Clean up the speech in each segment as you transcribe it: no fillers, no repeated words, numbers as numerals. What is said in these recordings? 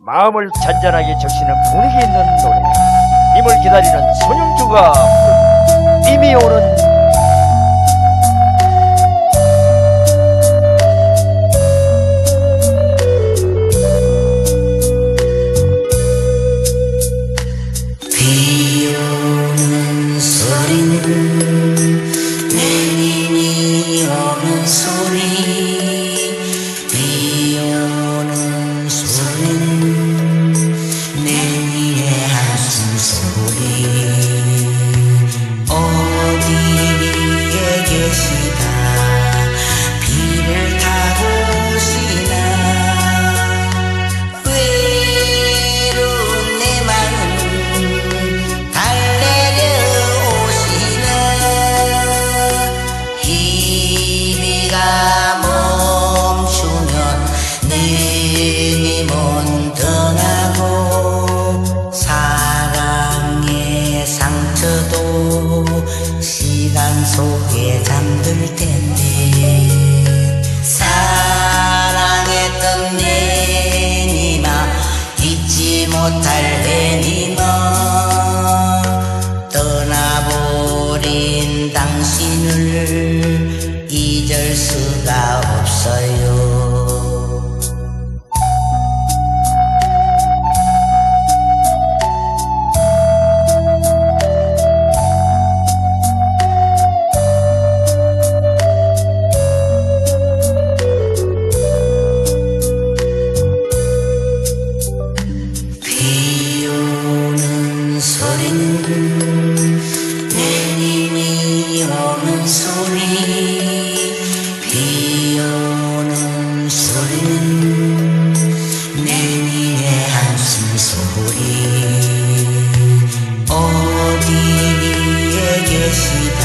마음을 잔잔하게 적시는 분위기 있는 노래, 님을 기다리는 손영주가 부른 이미 오는 비 오는 소리는 내님이 오는 소리, 비 오는 소리는 내님의 한숨 소리. 어디에 계시다 비를 타고 오시나, 외로운 내 맘은 달래려 오시나. 이 비가 멈추면 내님은 떠나고, 사랑의 상처도 시간 속에 잠들 텐데, 사랑했던 내님아, 잊지 못할 내님아, 떠나버린 당신을 잊을 수가 없어요. 비 오는 소리는 내님이 오는 소리, 비 오는 소리는 내님의 한숨 소리. 어디에 계시다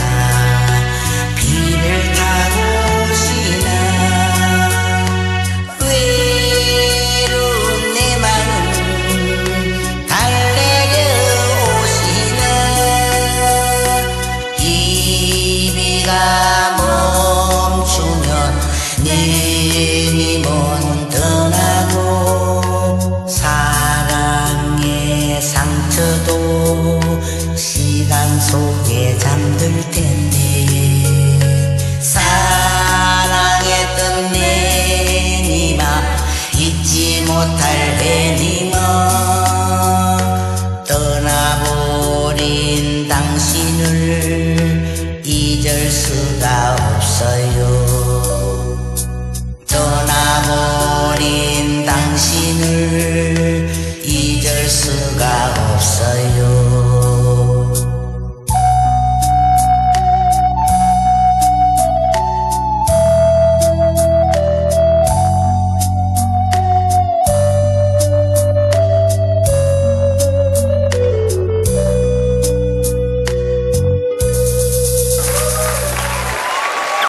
비를 타고 오시나, 외로운 내 맘은 달래려 오시나. 이 비가 멈추면 내님은 떠나고, 사랑의 상처도 시간 속에 잠들 텐데, 사랑했던 내님아, 잊지 못할 내님아, 떠나버린 당신을 잊을 수가